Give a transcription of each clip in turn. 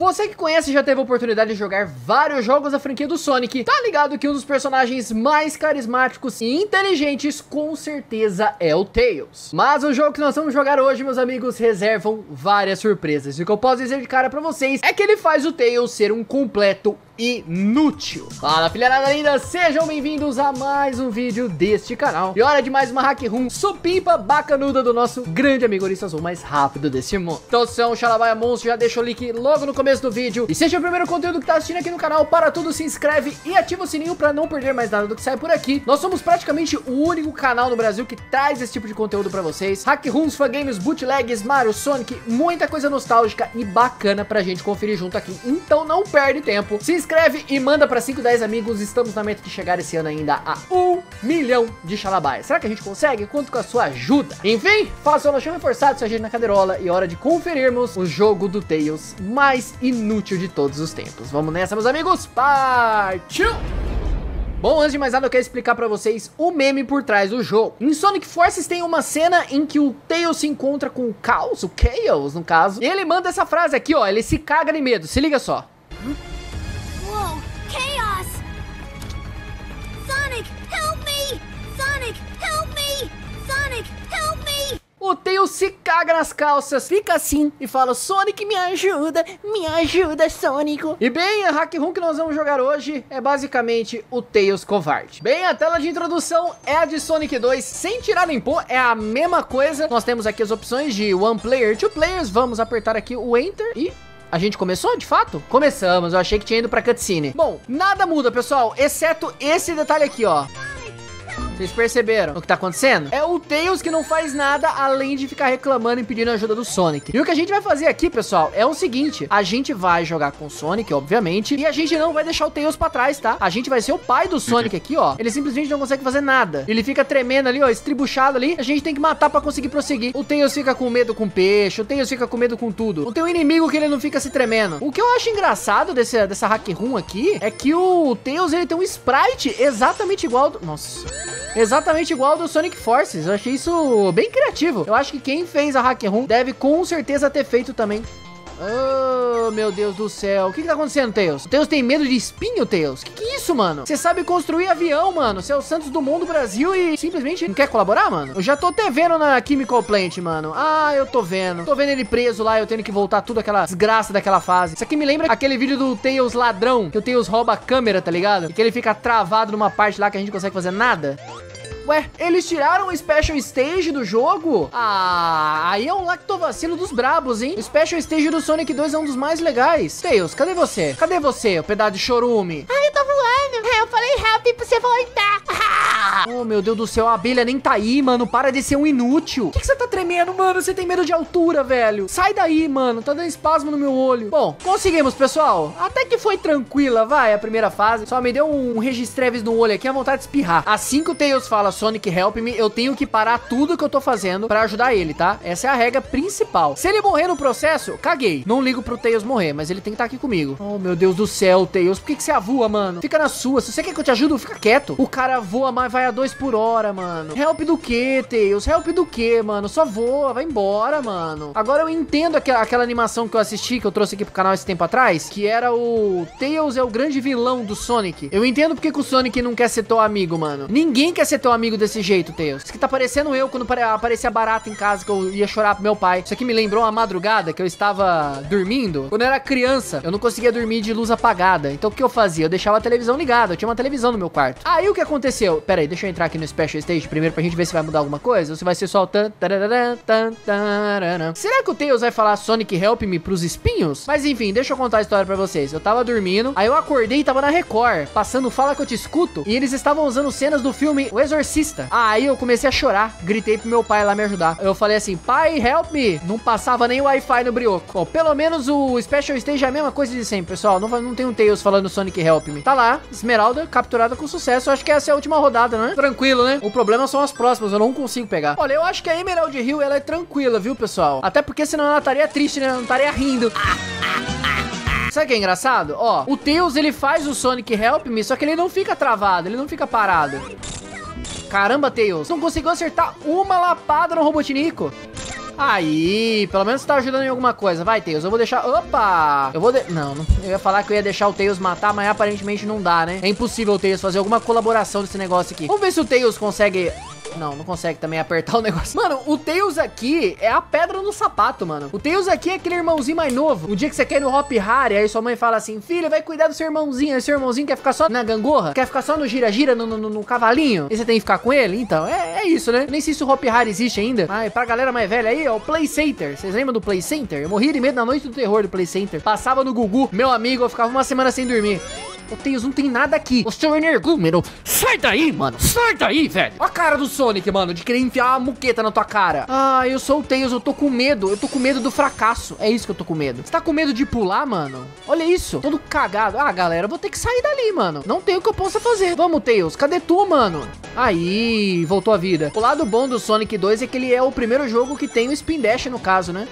Você que conhece e já teve a oportunidade de jogar vários jogos da franquia do Sonic, tá ligado que um dos personagens mais carismáticos e inteligentes com certeza é o Tails. Mas o jogo que nós vamos jogar hoje, meus amigos, reservam várias surpresas. E o que eu posso dizer de cara pra vocês é que ele faz o Tails ser um completo inútil. Fala, filharada linda, sejam bem-vindos a mais um vídeo deste canal. E hora de mais uma hack room supimpa bacanuda do nosso grande amigo Ouriço Azul mais rápido desse mundo. Então, se é um Xalabaia monstro, já deixa o link logo no começo do vídeo. E seja o primeiro conteúdo que tá assistindo aqui no canal, para tudo, se inscreve e ativa o sininho pra não perder mais nada do que sai por aqui. Nós somos praticamente o único canal no Brasil que traz esse tipo de conteúdo pra vocês. Hack rooms, fangames, bootlegs, Mario, Sonic, muita coisa nostálgica e bacana pra gente conferir junto aqui. Então não perde tempo, se inscreve e manda pra 5, 10 amigos. Estamos na meta de chegar esse ano ainda a 1 milhão de Xalabaias. Será que a gente consegue? Conto com a sua ajuda. Enfim, faça o lanchão reforçado, sua gente na cadeirola e hora de conferirmos o jogo do Tails mais inútil de todos os tempos. Vamos nessa, meus amigos. Partiu! Bom, antes de mais nada eu quero explicar pra vocês o meme por trás do jogo. Em Sonic Forces tem uma cena em que o Tails se encontra com o Chaos, no caso, e ele manda essa frase aqui, ó, ele se caga de medo, se liga só. Whoa, Chaos! Sonic, help me! Sonic, help me! Sonic, help me! O Tails se caga nas calças, fica assim e fala: Sonic, me ajuda, Sonic. E bem, a hack room que nós vamos jogar hoje é basicamente o Tails covarde. Bem, a tela de introdução é a de Sonic 2, sem tirar nem pôr, é a mesma coisa. Nós temos aqui as opções de One Player, Two Players, vamos apertar aqui o Enter e... a gente começou, de fato? Começamos, eu achei que tinha ido pra cutscene. Bom, nada muda, pessoal, exceto esse detalhe aqui, ó. Vocês perceberam o que tá acontecendo? É o Tails que não faz nada além de ficar reclamando e pedindo ajuda do Sonic. E o que a gente vai fazer aqui, pessoal, é o seguinte: a gente vai jogar com o Sonic, obviamente, e a gente não vai deixar o Tails pra trás, tá? A gente vai ser o pai do Sonic aqui, ó. Ele simplesmente não consegue fazer nada. Ele fica tremendo ali, ó, estribuchado ali. A gente tem que matar pra conseguir prosseguir. O Tails fica com medo com peixe, o Tails fica com medo com tudo. Não tem um inimigo que ele não fica se tremendo. O que eu acho engraçado dessa hack room aqui é que o Tails, ele tem um sprite exatamente igual do... nossa... exatamente igual ao do Sonic Forces. Eu achei isso bem criativo. Eu acho que quem fez a hack room deve com certeza ter feito também. Oh, meu Deus do céu. O que tá acontecendo, Tails? O Tails tem medo de espinho, Tails? Que é isso, mano? Você sabe construir avião, mano. Você é o Santos Dumont do Brasil e simplesmente não quer colaborar, mano? Eu já tô até vendo na Chemical Plant, mano. Ah, eu tô vendo. Tô vendo ele preso lá, eu tendo que voltar tudo aquela desgraça daquela fase. Isso aqui me lembra aquele vídeo do Tails ladrão, que o Tails rouba a câmera, tá ligado? E que ele fica travado numa parte lá que a gente não consegue fazer nada. Ué, eles tiraram o Special Stage do jogo? Ah, aí é um lactovacilo dos brabos, hein? O Special Stage do Sonic 2 é um dos mais legais. Tails, cadê você? Cadê você, o pedaço de chorume? Ai, eu tô voando! Eu falei help pra você voltar! Oh, meu Deus do céu, a abelha nem tá aí, mano. Para de ser um inútil. Por que você tá tremendo, mano? Você tem medo de altura, velho. Sai daí, mano. Tá dando espasmo no meu olho. Bom, conseguimos, pessoal. Até que foi tranquila, vai, a primeira fase. Só me deu um registreves no olho aqui, a vontade de espirrar. Assim que o Tails fala Sonic help me, eu tenho que parar tudo que eu tô fazendo pra ajudar ele, tá? Essa é a regra principal. Se ele morrer no processo, caguei. Não ligo pro Tails morrer, mas ele tem que estar aqui comigo. Oh, meu Deus do céu, Tails. Por que você voa, mano? Fica na sua. Se você quer que eu te ajude, fica quieto. O cara voa, mas vai a 2 por hora, mano. Help do que, Tails? Help do que, mano? Só voa, vai embora, mano. Agora eu entendo aquela animação que eu assisti, que eu trouxe aqui pro canal esse tempo atrás, que era o Tails é o grande vilão do Sonic. Eu entendo porque que o Sonic não quer ser teu amigo, mano. Ninguém quer ser teu amigo desse jeito, Tails. Isso aqui tá parecendo eu quando aparecia barata em casa, que eu ia chorar pro meu pai. Isso aqui me lembrou uma madrugada que eu estava dormindo. Quando eu era criança, eu não conseguia dormir de luz apagada. Então o que eu fazia? Eu deixava a televisão ligada. Eu tinha uma televisão no meu quarto. Aí o que aconteceu? Pera aí, deixa eu entrar aqui no Special Stage primeiro pra gente ver se vai mudar alguma coisa. Ou se vai ser só o tan, tararara, tan, tararara. Será que o Tails vai falar Sonic help me pros espinhos? Mas enfim, deixa eu contar a história pra vocês. Eu tava dormindo, aí eu acordei e tava na Record, passando Fala Que Eu Te Escuto, e eles estavam usando cenas do filme O Exorcista. Aí eu comecei a chorar, gritei pro meu pai lá me ajudar. Eu falei assim, pai, help me. Não passava nem o Wi-Fi no brioco. Bom, pelo menos o Special Stage é a mesma coisa de sempre, pessoal. Não tem um Tails falando Sonic help me. Tá lá, Esmeralda, capturada com sucesso. Eu acho que essa é a última rodada, né? Tranquilo, né? O problema são as próximas, eu não consigo pegar. Olha, eu acho que a Emerald Hill, ela é tranquila, viu, pessoal? Até porque senão ela estaria triste, né? Ela não estaria rindo. Sabe o que é engraçado? Ó, o Tails, ele faz o Sonic help me, só que ele não fica travado, ele não fica parado. Caramba, Tails, não conseguiu acertar uma lapada no Robotnico. Aí, pelo menos você tá ajudando em alguma coisa. Vai, Tails, eu vou deixar... Opa! Não, eu ia falar que eu ia deixar o Tails matar, mas aparentemente não dá, né? É impossível o Tails fazer alguma colaboração desse negócio aqui. Vamos ver se o Tails consegue... Não consegue também apertar o negócio. Mano, o Tails aqui é a pedra no sapato, mano. O Tails aqui é aquele irmãozinho mais novo. O dia que você quer ir no Hop Hari, aí sua mãe fala assim, filho, vai cuidar do seu irmãozinho. Aí seu irmãozinho quer ficar só na gangorra? Quer ficar só no gira-gira, no cavalinho? E você tem que ficar com ele? Então, é isso, né? Eu nem sei se o Hop Hari existe ainda. Mas pra galera mais velha aí, ó, o Play Center. Vocês lembram do Play Center? Eu morria de medo na noite do terror do Play Center. Passava no Gugu, meu amigo, eu ficava uma semana sem dormir. O Tails não tem nada aqui. O seu energúmeno, sai daí, mano. Sai daí, velho. Olha a cara do Sonic, mano, de querer enfiar uma muqueta na tua cara. Ah, eu sou o Tails, eu tô com medo. Eu tô com medo do fracasso. É isso que eu tô com medo. Você tá com medo de pular, mano? Olha isso. Todo cagado. Ah, galera, eu vou ter que sair dali, mano. Não tem o que eu possa fazer. Vamos, Tails. Cadê tu, mano? Aí, voltou a vida. O lado bom do Sonic 2 é que ele é o primeiro jogo que tem o Spin Dash, no caso, né?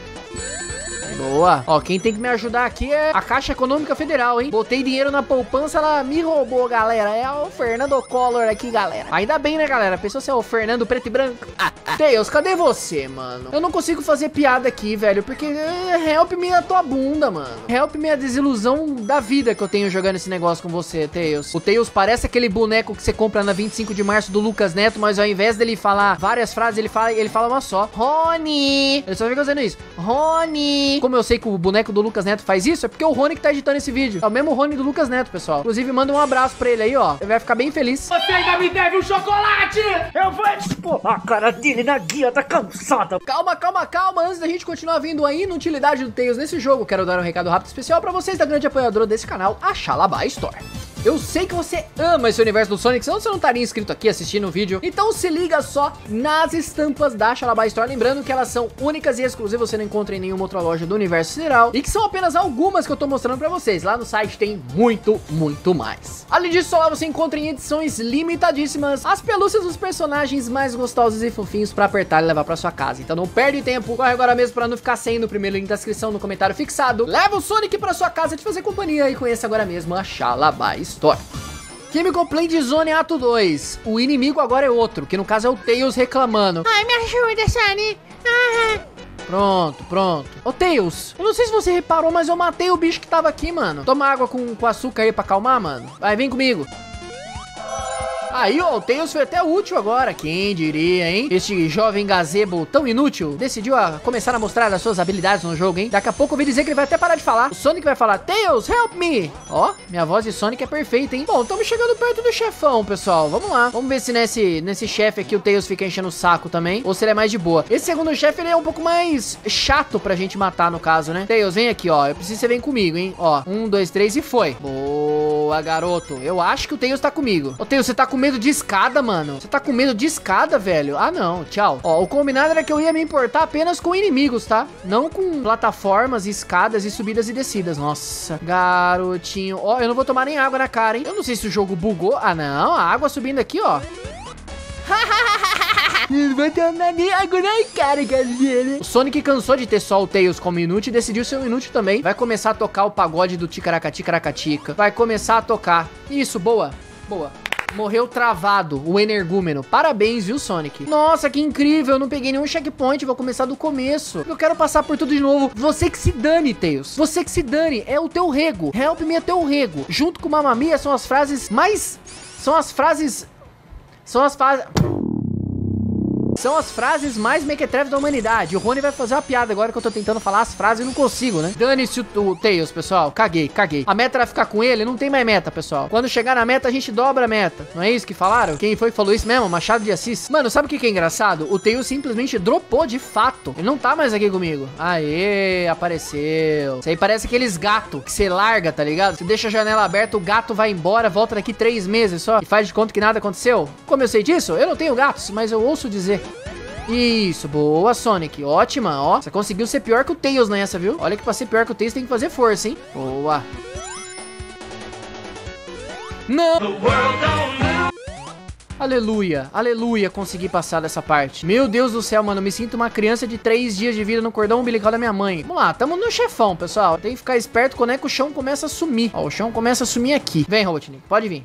Boa. Ó, quem tem que me ajudar aqui é a Caixa Econômica Federal, hein? Botei dinheiro na poupança, ela me roubou, galera. É o Fernando Collor aqui, galera. Ainda bem, né, galera? Pensou se é o Fernando preto e branco? Tails, cadê você, mano? Eu não consigo fazer piada aqui, velho, porque help me a tua bunda, mano. Help me a desilusão da vida que eu tenho jogando esse negócio com você, Tails. O Tails parece aquele boneco que você compra na 25 de março do Lucas Neto, mas ao invés dele falar várias frases, ele fala uma só. Rony! Ele só fica fazendo isso. Rony! Como eu sei que o boneco do Lucas Neto faz isso, é porque o Rony que tá editando esse vídeo. É o mesmo Rony do Lucas Neto, pessoal. Inclusive, manda um abraço pra ele aí, ó. Ele vai ficar bem feliz. Você ainda me deve um chocolate! Eu vou expor a cara dele na guia, tá cansada. Calma, calma, calma. Antes da gente continuar vindo a inutilidade do Tails nesse jogo, quero dar um recado rápido especial pra vocês da grande apoiadora desse canal, a Xalabá Store. Eu sei que você ama esse universo do Sonic, senão você não estaria inscrito aqui assistindo o vídeo. Então se liga só nas estampas da Xalabá Store. Lembrando que elas são únicas e exclusivas, você não encontra em nenhuma outra loja do universo sideral. E que são apenas algumas que eu tô mostrando pra vocês. Lá no site tem muito mais. Além disso, lá você encontra em edições limitadíssimas as pelúcias dos personagens mais gostosos e fofinhos pra apertar e levar pra sua casa. Então não perde tempo, corre agora mesmo pra não ficar sem no primeiro link da descrição, no comentário fixado. Leva o Sonic pra sua casa te fazer companhia e conheça agora mesmo a Xalabá Store. Chemical Plant Zone Ato 2. O inimigo agora é outro, que no caso é o Tails reclamando. Ai, me ajuda, Sonic. Pronto. Ô, Tails, eu não sei se você reparou, mas eu matei o bicho que tava aqui, mano. Toma água com açúcar aí pra acalmar, mano. Vai, vem comigo. Aí, ó, o Tails foi até útil agora. Quem diria, hein? Este jovem gazebo tão inútil decidiu começar a mostrar as suas habilidades no jogo, hein? Daqui a pouco eu ouvi dizer que ele vai até parar de falar. O Sonic vai falar, Tails, help me! Ó, minha voz de Sonic é perfeita, hein? Bom, estamos chegando perto do chefão, pessoal. Vamos lá. Vamos ver se nesse chefe aqui o Tails fica enchendo o saco também, ou se ele é mais de boa. Esse segundo chefe, ele é um pouco mais chato pra gente matar, no caso, né? Tails, vem aqui, ó. Eu preciso que você venha comigo, hein? Ó, 1, 2, 3 e foi. Boa, garoto. Eu acho que o Tails tá comigo. Ô, Tails, você tá com medo de escada, mano? Você tá com medo de escada, velho? Ah, não. Tchau. Ó, o combinado era que eu ia me importar apenas com inimigos, tá? Não com plataformas, escadas e subidas e descidas. Nossa, garotinho. Ó, eu não vou tomar nem água na cara, hein? Eu não sei se o jogo bugou. Ah, não. A água subindo aqui, ó. Não vou tomar nem água na cara, galera. O Sonic cansou de ter só o Tails como inútil e decidiu ser um inútil também. Vai começar a tocar o pagode do Ticaracatica. Vai começar a tocar. Isso, boa. Boa. Morreu travado, o energúmeno. Parabéns, viu, Sonic? Nossa, que incrível. Eu não peguei nenhum checkpoint. Vou começar do começo. Eu quero passar por tudo de novo. Você que se dane, Tails. Você que se dane. É o teu rego. Help me é teu rego. Junto com Mamma Mia são as frases mais... São as frases mais mequetrefes da humanidade. O Rony vai fazer uma piada agora que eu tô tentando falar as frases e não consigo, né? Dane-se o Tails, pessoal. Caguei. A meta era ficar com ele. Não tem mais meta, pessoal. Quando chegar na meta, a gente dobra a meta. Não é isso que falaram? Quem foi que falou isso mesmo? Machado de Assis. Mano, sabe o que é engraçado? O Tails simplesmente dropou de fato. Ele não tá mais aqui comigo. Aê, apareceu. Isso aí parece aqueles gatos que você larga, tá ligado? Você deixa a janela aberta, o gato vai embora, volta daqui 3 meses só e faz de conta que nada aconteceu. Como eu sei disso? Eu não tenho gatos, mas eu ouço dizer. Isso, boa, Sonic, ótima, ó. Você conseguiu ser pior que o Tails nessa, viu? Olha que pra ser pior que o Tails tem que fazer força, hein? Boa. Não! Aleluia, consegui passar dessa parte. Meu Deus do céu, mano, me sinto uma criança de 3 dias de vida no cordão umbilical da minha mãe. Vamos lá, tamo no chefão, pessoal. Tem que ficar esperto quando é que o chão começa a sumir. Ó, o chão começa a sumir aqui. Vem, Robotnik, pode vir.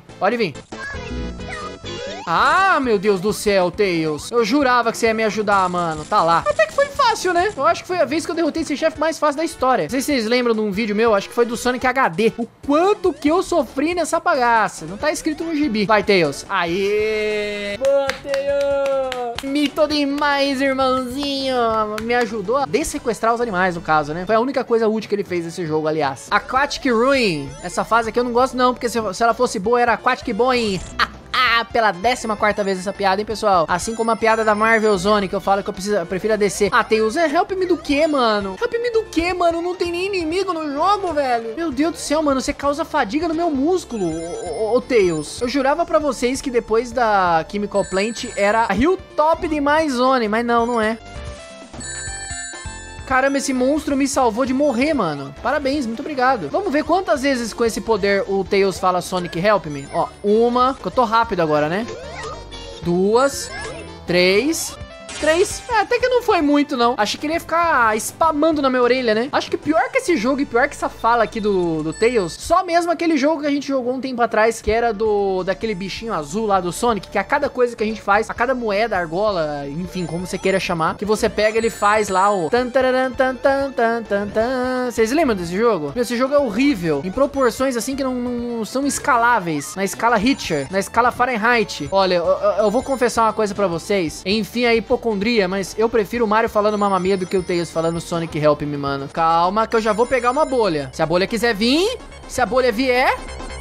Ah, meu Deus do céu, Tails. Eu jurava que você ia me ajudar, mano. Tá lá. Até que foi fácil fácil, né? Eu acho que foi a vez que eu derrotei esse chefe mais fácil da história. Não sei se vocês lembram de um vídeo meu, acho que foi do Sonic HD. O quanto que eu sofri nessa bagaça. Não tá escrito no gibi. Vai, Tails. Aê! Boa, Tails! Mito demais, irmãozinho. Me ajudou a dessequestrar os animais, no caso, né? Foi a única coisa útil que ele fez nesse jogo, aliás. Aquatic Ruin. Essa fase aqui eu não gosto não, porque se ela fosse boa, era Aquatic Boing. Pela 14ª vez essa piada, hein, pessoal? Assim como a piada da Marvel Zone, que eu falo que eu prefiro descer. Ah, Tails, help me do que, mano? Help me do que, mano? Não tem nem inimigo no jogo, velho. Meu Deus do céu, mano, você causa fadiga no meu músculo, ô Tails. Eu jurava pra vocês que depois da Chemical Plant era Hilltop demais Zone, mas não é. Caramba, esse monstro me salvou de morrer, mano. Parabéns, muito obrigado. Vamos ver quantas vezes com esse poder o Tails fala Sonic Help Me. Ó, uma, que eu tô rápido agora, né? 2, 3... até que não foi muito, não. Achei que ele ia ficar spamando na minha orelha, né? Acho que pior que esse jogo e pior que essa fala aqui do Tails, só mesmo aquele jogo que a gente jogou um tempo atrás, que era daquele bichinho azul lá do Sonic, que a cada coisa que a gente faz, a cada moeda, argola, enfim, como você queira chamar, que você pega, ele faz lá o... Vocês lembram desse jogo? Esse jogo é horrível, em proporções assim que não são escaláveis, na escala Richter, na escala Fahrenheit. Olha, eu vou confessar uma coisa pra vocês, enfim, aí, mas eu prefiro o Mario falando Mamma Mia do que o Tails falando Sonic Help Me, mano. Calma que eu já vou pegar uma bolha. Se a bolha quiser vir, se a bolha vier...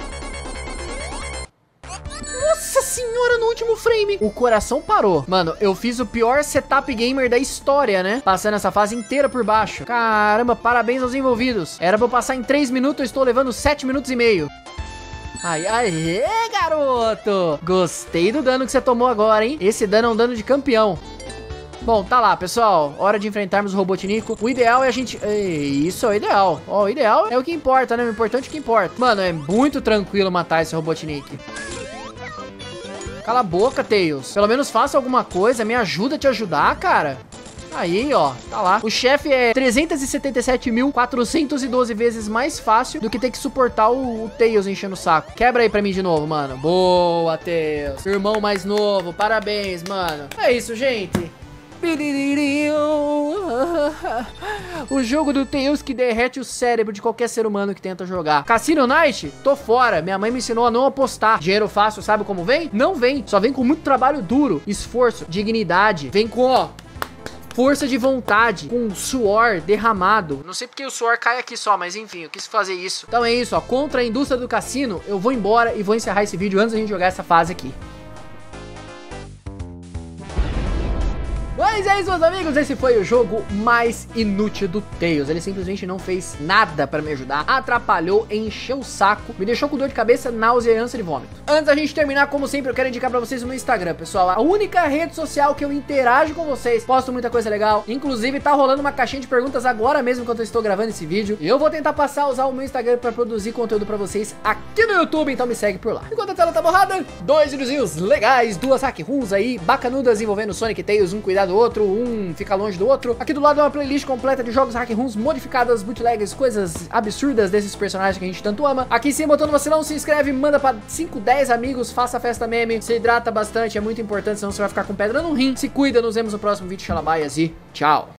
Nossa senhora, no último frame. O coração parou. Mano, eu fiz o pior setup gamer da história, né? Passando essa fase inteira por baixo. Caramba, parabéns aos envolvidos. Era pra eu passar em 3 minutos, eu estou levando 7 minutos e meio. Aê, garoto. Gostei do dano que você tomou agora, hein? Esse dano é um dano de campeão. Bom, tá lá, pessoal. Hora de enfrentarmos o Robotnico. O ideal é a gente... Isso é o ideal. Ó, o ideal é o que importa, né? O importante é o que importa. Mano, é muito tranquilo matar esse Robotnik. Cala a boca, Tails. Pelo menos faça alguma coisa. Me ajuda a te ajudar, cara. Aí, ó, tá lá. O chefe é 377.412 vezes mais fácil do que ter que suportar o Tails enchendo o saco. Quebra aí pra mim de novo, mano. Boa, Tails. Irmão mais novo. Parabéns, mano. É isso, gente. O jogo do Tails que derrete o cérebro de qualquer ser humano que tenta jogar. Cassino Night? Tô fora. Minha mãe me ensinou a não apostar. Dinheiro fácil, sabe como vem? Não vem. Só vem com muito trabalho duro, esforço, dignidade. Vem com, ó, força de vontade, com suor derramado. Não sei porque o suor cai aqui só, mas enfim, eu quis fazer isso. Então é isso, ó. Contra a indústria do cassino, eu vou embora e vou encerrar esse vídeo antes da gente jogar essa fase aqui. Mas é isso, meus amigos, esse foi o jogo mais inútil do Tails. Ele simplesmente não fez nada pra me ajudar, atrapalhou, encheu o saco, me deixou com dor de cabeça, náusea e ânsia de vômito. Antes da gente terminar, como sempre, eu quero indicar pra vocês o meu Instagram, pessoal. A única rede social que eu interajo com vocês, posto muita coisa legal. Inclusive, tá rolando uma caixinha de perguntas agora mesmo enquanto eu estou gravando esse vídeo. E eu vou tentar passar a usar o meu Instagram pra produzir conteúdo pra vocês aqui no YouTube, então me segue por lá. Enquanto a tela tá borrada, 2 videozinhos legais, 2 hack runs aí, bacanudas envolvendo Sonic e Tails, um cuidado do outro, um fica longe do outro. Aqui do lado é uma playlist completa de jogos hack runs modificadas, bootlegs, coisas absurdas desses personagens que a gente tanto ama. Aqui em cima, botão no vacilão, se inscreve, manda pra 5, 10 amigos, faça a festa meme, se hidrata bastante, é muito importante, senão você vai ficar com pedra no rim. Se cuida, nos vemos no próximo vídeo, xalabaias e tchau!